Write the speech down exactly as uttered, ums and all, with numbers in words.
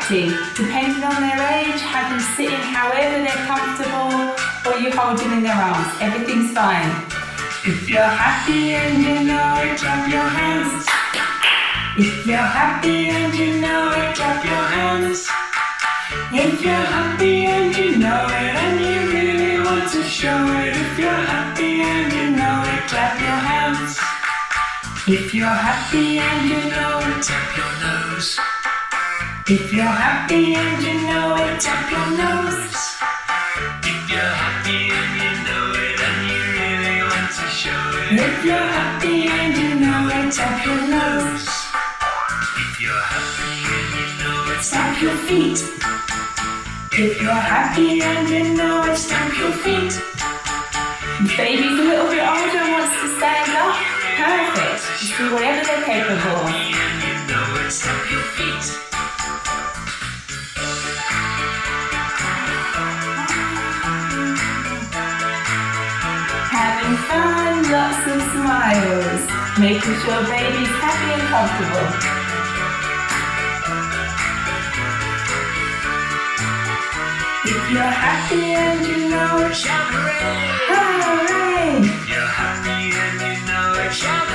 sitting. Depending on their age, have them sitting however they're comfortable, or you hold them in their arms. Everything's fine. If you're happy and you know it, clap your hands. If you're happy and you know it, clap your hands. If you're happy and you know it, and you really want to show it. If you're happy and you know it, clap your hands. If you're happy and you know it, tap your nose. If you're happy and you know it, tap your nose. If you're happy and you know it, and you really want to show it. If you're happy and you know it, tap your nose. If you're happy and you know it, stamp your feet. If you're happy and you know it, stamp your feet. If baby's a little bit older and wants to stand up, perfect. Just do whatever they're capable of. And you know it, stamp your feet. Having fun, lots of smiles, making sure baby's happy and comfortable. If you're happy and you know it, shout hooray! Hooray! If you're happy and you know it, shout